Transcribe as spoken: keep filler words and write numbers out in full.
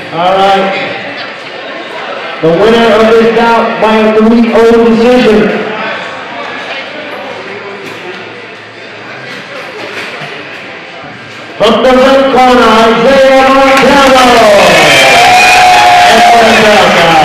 All right. The winner of this bout by a three oh decision. From the red corner, Isaiah Martello.